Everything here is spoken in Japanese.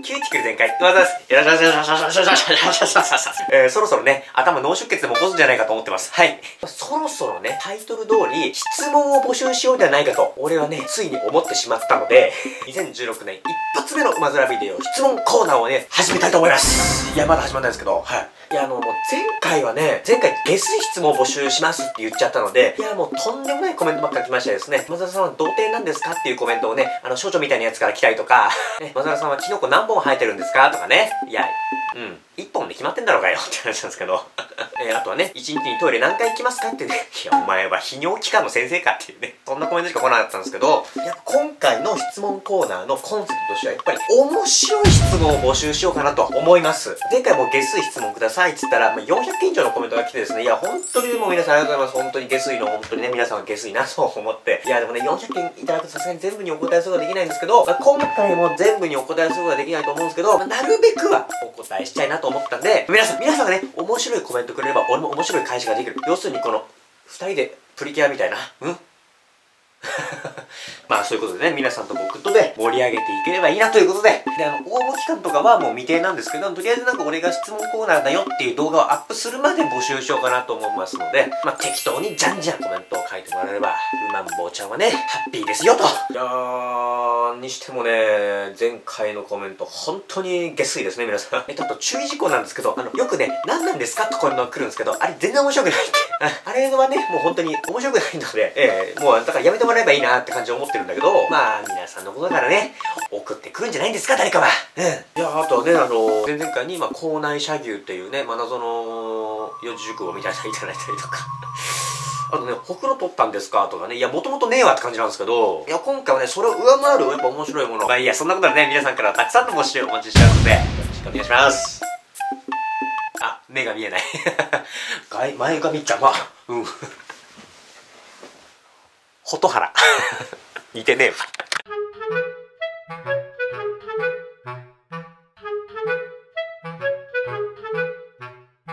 キューティクル全開。よろしくお願いします。そろそろね、頭脳出血でも起こすんじゃないかと思ってます。はい。そろそろね、タイトル通り、質問を募集しようではないかと、俺はね、ついに思ってしまったので、2016年一発目の馬面ビデオ質問コーナーをね、始めたいと思います。いや、まだ始まらないんですけど、はい。いや、もう前回下水質問を募集しますって言っちゃったので、いや、もうとんでもないコメントばっかり来ましてですね、マザラさんは童貞なんですかっていうコメントをね、少女みたいなやつから来たりとか、ね、マザラさんはキノコ何本生えてるんですかとかね、いや、一本で決まってんだろうがよって話なんですけど。あとはね、一日にトイレ何回行きますかってね、いや、お前は泌尿器科の先生かっていうね、そんなコメントしか来なかったんですけど、いや、今回の質問コーナーのコンセプトとしては、やっぱり面白い質問を募集しようかなと思います。前回も下水質問くださいって言ったら、400件以上のコメントが来てですね、いや、本当にもう皆さんありがとうございます。本当に下水の、本当にね、皆さんは下水なと思って。いや、でもね、400件いただくとさすがに全部にお答えすることはできないんですけど、今回も全部にお答えすることはできないと思うんですけど、なるべくはお答えしたいなと思ったんで、皆さんがね、面白いコメントくれれば、俺も面白い返しができる。要するにこの、二人でプリキュアみたいな、まあそういうことでね、皆さんと僕とで盛り上げていければいいなということで、応募期間とかはもう未定なんですけど、とりあえずなんか俺が質問コーナーだよっていう動画をアップするまで募集しようかなと思いますので、適当にじゃんじゃんコメントを書いてもらえれば、うまんぼうちゃんはね、ハッピーですよと。いやー、にしてもね、前回のコメント本当に下水ですね、皆さん。ちょっと注意事項なんですけど、よくね、何なんですかってコメントが来るんですけど、あれ全然面白くないって。あれはね、もう本当に面白くないので、もうだからやめてもらえばいいなって感じで思ってるんだけど、皆さんのことだからね、送ってくるんじゃないんですか、誰かは。いや、あとはね、前々回に、校内車牛っていうね、謎の四字熟語みたいなのいただいたりとか。あとね、ほくろ取ったんですかとかね、いや、もともとねえわって感じなんですけど、いや、今回はね、それを上回る、やっぱ面白いもの。いや、そんなことでね、皆さんからたくさんの募集をお待ちしておりますので、よろしくお願いします。あ、目が見えない。前髪邪魔。蛍原。似てねえわ。